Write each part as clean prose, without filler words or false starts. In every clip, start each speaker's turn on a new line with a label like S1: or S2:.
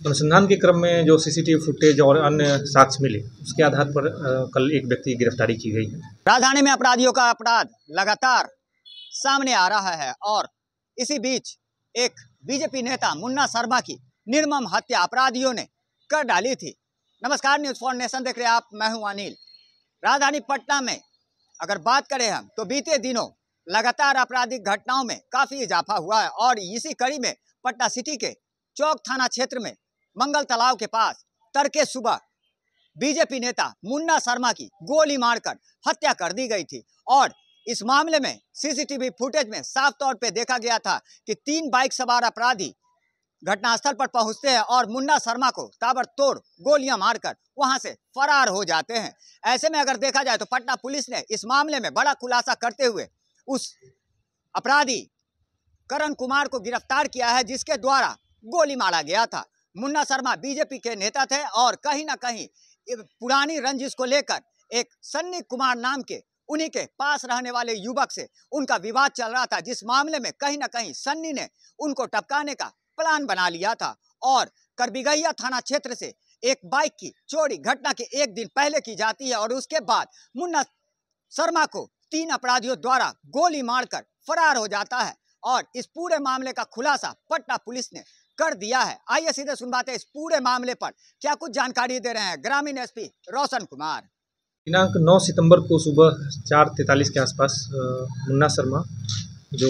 S1: अनुसंधान के क्रम में जो सीसीटीवी फुटेज और अन्य साक्ष्य मिले उसके आधार पर कल एक व्यक्ति की गिरफ्तारी की गई है।
S2: राजधानी में अपराधियों का अपराध लगातार सामने आ रहा है और इसी बीच एक बीजेपी नेता मुन्ना शर्मा की निर्मम हत्या अपराधियों ने कर डाली थी। नमस्कार, न्यूज़ फॉर नेशन देख रहे हैं आप, मैं हूं अनिल। राजधानी पटना में अगर बात करें हम तो बीते दिनों लगातार आपराधिक घटनाओं में काफी इजाफा हुआ है और इसी कड़ी में पटना सिटी के चौक थाना क्षेत्र में मंगल तालाब के पास तड़के सुबह बीजेपी नेता मुन्ना शर्मा की गोली मारकर हत्या कर दी गई थी। और इस मामले में सीसीटीवी फुटेज में साफ तौर पे देखा गया था कि 3 बाइक सवार अपराधी घटनास्थल पर पहुंचते हैं और मुन्ना शर्मा को ताबड़तोड़ गोलियां मारकर वहां से फरार हो जाते हैं। ऐसे में अगर देखा जाए तो पटना पुलिस ने इस मामले में बड़ा खुलासा करते हुए उस अपराधी करण कुमार को गिरफ्तार किया है, जिसके द्वारा गोली मारा गया था। मुन्ना शर्मा बीजेपी के नेता थे और कहीं ना कहीं पुरानी रंजिश को लेकर एक सन्नी कुमार नाम के उन्हीं के पास रहने वाले युवक से उनका विवाद चल रहा था, जिस मामले में कहीं ना कहीं सन्नी ने उनको टपकाने का प्लान बना लिया था और करबिगहिया थाना क्षेत्र से एक बाइक की चोरी घटना के एक दिन पहले की जाती है और उसके बाद मुन्ना शर्मा को 3 अपराधियों द्वारा गोली मारकर फरार हो जाता है और इस पूरे मामले का खुलासा पटना पुलिस ने कर दिया है। आइए सीधे सुनवाते हैं इस पूरे मामले पर क्या कुछ जानकारी दे रहे हैं ग्रामीण एसपी रोशन कुमार।
S1: दिनांक 9 सितंबर को सुबह 4:43 के आसपास मुन्ना शर्मा जो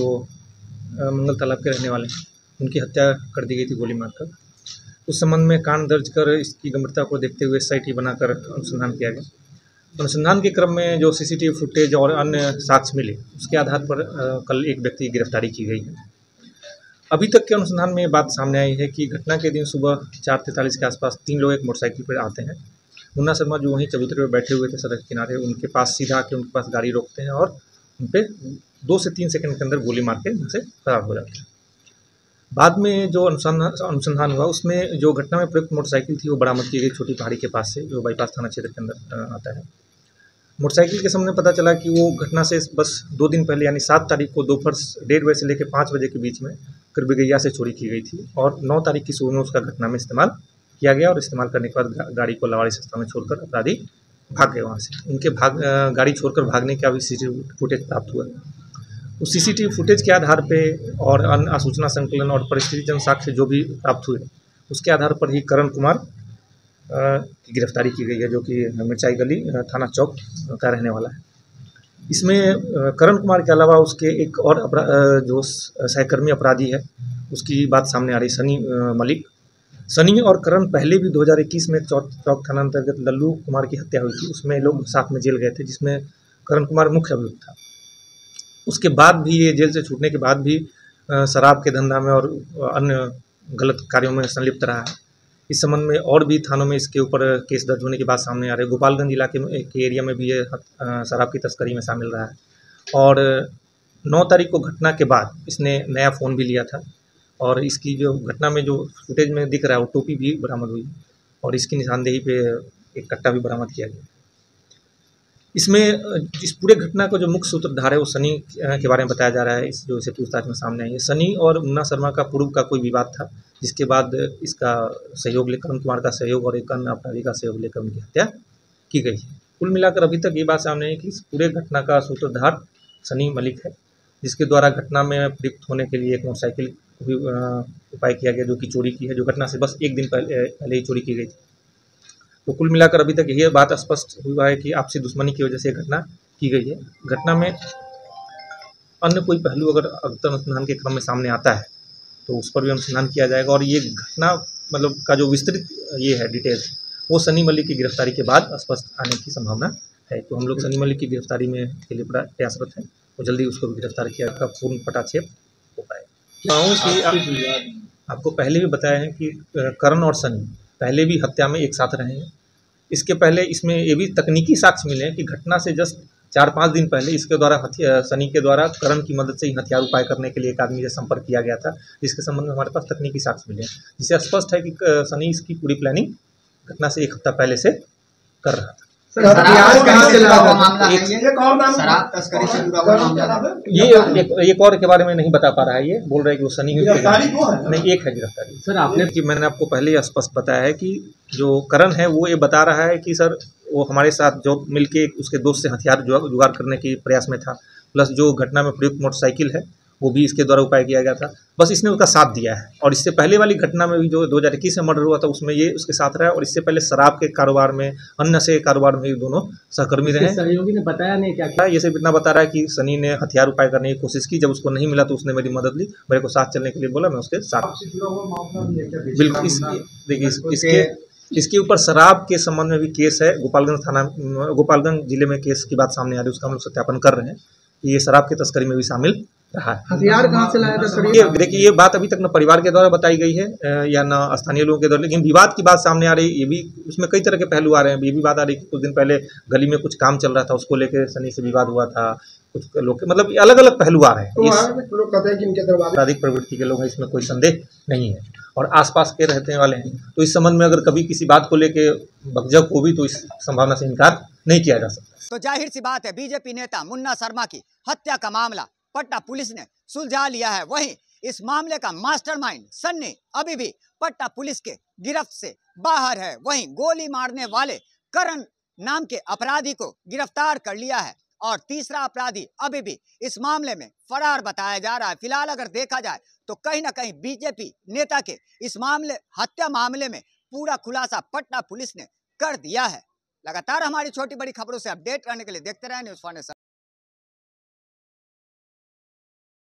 S1: मंगल तालाब के रहने वाले हैं उनकी हत्या कर दी गई थी गोली मारकर। उस संबंध में कांड दर्ज कर इसकी गंभीरता को देखते हुए SIT बनाकर अनुसंधान किया गया। अनुसंधान के क्रम में जो सीसीटीवी फुटेज और अन्य साक्ष्य मिले उसके आधार पर कल एक व्यक्ति की गिरफ्तारी की गई है। अभी तक के अनुसंधान में बात सामने आई है कि घटना के दिन सुबह 4:43 के आसपास 3 लोग एक मोटरसाइकिल पर आते हैं। मुन्ना शर्मा जो वहीं चबूतरे पर बैठे हुए थे सड़क के किनारे, उनके पास सीधा आके उनके पास गाड़ी रोकते हैं और उन पर 2 से 3 सेकंड के अंदर गोली मार के उनसे फरार हो जाते हैं। बाद में जो अनुसंधान हुआ उसमें जो घटना में प्रयुक्त मोटरसाइकिल थी वो बरामद की गई छोटी पहाड़ी के पास से, जो बाईपास थाना क्षेत्र के अंदर आता है। मोटरसाइकिल के सामने पता चला कि वो घटना से बस 2 दिन पहले यानी 7 तारीख को दोपहर 1:30 बजे से लेकर 5 बजे के बीच में करबिगहिया से चोरी की गई थी और 9 तारीख की सुबह में उसका घटना में इस्तेमाल किया गया और इस्तेमाल करने के बाद गाड़ी को लवाड़ी सस्ता में छोड़कर अपराधी भाग गए वहाँ से। उनके गाड़ी छोड़कर भागने का भी CCTV फुटेज प्राप्त हुआ। उस CCTV फुटेज के आधार पे और अन्य आसूचना संकलन और परिस्थितिजन्य साक्ष्य जो भी प्राप्त हुए उसके आधार पर ही करण कुमार की गिरफ्तारी की गई है, जो कि मिर्चाई गली थाना चौक का रहने वाला है। इसमें करण कुमार के अलावा उसके एक और जो सहकर्मी अपराधी है उसकी बात सामने आ रही, सनी मलिक। सनी और करण पहले भी 2021 में चौक थाना अंतर्गत लल्लू कुमार की हत्या हुई थी, उसमें लोग साथ में जेल गए थे, जिसमें करण कुमार मुख्य अभियुक्त था। उसके बाद भी ये जेल से छूटने के बाद भी शराब के धंधा में और अन्य गलत कार्यों में संलिप्त रहा है। इस संबंध में और भी थानों में इसके ऊपर केस दर्ज होने की बात सामने आ रही है। गोपालगंज इलाके में के एरिया में भी ये शराब की तस्करी में शामिल रहा है और 9 तारीख को घटना के बाद इसने नया फ़ोन भी लिया था और इसकी जो घटना में जो फुटेज में दिख रहा है वो टोपी भी बरामद हुई और इसकी निशानदेही पे एक कट्टा भी बरामद किया गया। इसमें इस पूरे घटना का जो मुख्य सूत्रधार है वो सनी के बारे में बताया जा रहा है, इस जो इसे पूछताछ में सामने आई है। सनी और मुन्ना शर्मा का पूर्व का कोई विवाद था, जिसके बाद इसका सहयोग लेकर करण कुमार का सहयोग और एक अन्य अपराधी का सहयोग लेकर उनकी हत्या की गई है। कुल मिलाकर अभी तक ये बात सामने आई कि इस पूरे घटना का सूत्रधार सनी मलिक है, जिसके द्वारा घटना में प्रयुक्त होने के लिए एक मोटरसाइकिल को भी उपाय किया गया, जो कि चोरी की है, जो घटना से बस 1 दिन पहले ही चोरी की गई थी। तो कुल मिलाकर अभी तक यही बात स्पष्ट हुआ है कि आपसी दुश्मनी की वजह से घटना की गई है। घटना में अन्य कोई पहलू अगर अनुसंधान के क्रम में सामने आता है तो उस पर भी अनुसंधान किया जाएगा और ये घटना मतलब का जो विस्तृत ये है डिटेल्स वो सनी मलिक की गिरफ्तारी के बाद स्पष्ट आने की संभावना है। तो हम लोग सनी मलिक की गिरफ्तारी में के लिए प्रयासरत हैं और जल्दी उसको भी गिरफ्तार किया का पूर्ण पटाक्षेप हो पाए। आपको पहले भी बताया है कि करण और सनी पहले भी हत्या में एक साथ रहे हैं। इसके पहले इसमें ये भी तकनीकी साक्ष्य मिले हैं कि घटना से जस्ट 4-5 दिन पहले इसके द्वारा सनी के द्वारा करण की मदद से ही हथियार उपाय करने के लिए एक आदमी से संपर्क किया गया था, जिसके संबंध में हमारे पास तकनीकी साक्ष्य मिले हैं, जिससे स्पष्ट है कि सनी इसकी पूरी प्लानिंग घटना से 1 हफ्ता पहले से कर रहा था।
S2: शराब तस्करी से जुड़ा हुआ मामला है ये, शराब तस्करी से जुड़ा हुआ मामला है
S1: ये। एक और के बारे में नहीं बता पा रहा है, ये बोल रहा है कि वो सनी नहीं, एक है गिरफ्तारी। सर आपने कि मैंने आपको पहले ही स्पष्ट बताया है कि जो करण है वो ये बता रहा है कि सर वो हमारे साथ जो मिलके उसके दोस्त से हथियार जुगाड़ करने के प्रयास में था, प्लस जो घटना में प्रयुक्त मोटरसाइकिल है वो भी इसके द्वारा उपाय किया गया था, बस इसने उसका साथ दिया है। और इससे पहले वाली घटना में भी जो 2021 में मर्डर हुआ था उसमें ये उसके साथ रहा, और इससे पहले शराब के कारोबार में, अन्य नशे के कारोबार में दोनों सहकर्मी रहे।
S3: सहयोगी ने बताया नहीं क्या
S1: ये सिर्फ इतना बता रहा है कि सनी ने हथियार उपाय करने की कोशिश की, जब उसको नहीं मिला तो उसने मेरी मदद ली, मेरे को साथ चलने के लिए बोला, मैं उसके साथ। बिल्कुल, देखिए इसके ऊपर शराब के संबंध में भी केस है, गोपालगंज जिले में केस की बात सामने आ रही है, उसका हम लोग सत्यापन कर रहे हैं कि ये शराब की तस्करी में भी शामिल रहा है।
S3: हथियार कहाँ से लाया था?
S1: ये देखिए ये बात अभी तक न परिवार के द्वारा बताई गई है या न स्थानीय लोगों के द्वारा, लेकिन विवाद की बात सामने आ रही है। ये भी उसमें कई तरह के पहलू आ रहे हैं। ये भी बात आ रही है कि कुछ दिन पहले गली में कुछ काम चल रहा था, उसको लेकर सनी से विवाद हुआ था, कुछ लोग मतलब अलग अलग पहलू आ रहे हैं।
S3: लोग कहते हैं कि इनके दरबार
S1: आपराधिक प्रवृत्ति के लोग हैं, इसमें कोई संदेह नहीं है, और आसपास के रहने वाले हैं, तो इस संबंध में अगर कभी किसी बात को लेके बकझक हो भी तो इस संभावना से इनकार नहीं किया जा सकता।
S2: तो जाहिर सी बात है बीजेपी नेता मुन्ना शर्मा की हत्या का मामला पटना पुलिस ने सुलझा लिया है। वहीं इस मामले का मास्टरमाइंड सन्नी अभी भी पटना पुलिस के गिरफ्त से बाहर है। वहीं गोली मारने वाले करण नाम के अपराधी को गिरफ्तार कर लिया है, और तीसरा अपराधी अभी भी इस मामले में फरार बताया जा रहा है। फिलहाल अगर देखा जाए तो कहीं ना कहीं बीजेपी नेता के इस हत्या मामले में पूरा खुलासा पटना पुलिस ने कर दिया है। लगातार हमारी छोटी बड़ी खबरों से अपडेट रहने के लिए देखते रहें न्यूज़ 4 नेशन।